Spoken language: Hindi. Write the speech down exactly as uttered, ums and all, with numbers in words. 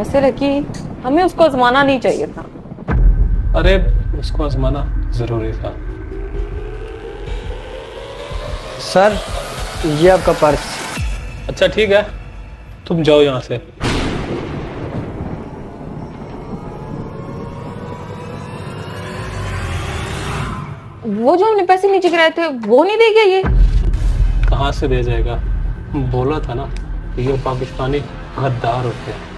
वैसे लकी, हमें उसको आजमाना नहीं चाहिए था। अरे उसको आजमाना जरूरी था। सर ये आपका पर्स। अच्छा ठीक है, तुम जाओ यहाँ से। वो जो हमने पैसे नीचे गिराए थे वो नहीं दे गया ये? कहाँ से दे जाएगा? बोला था ना, ये पाकिस्तानी गद्दार होते हैं।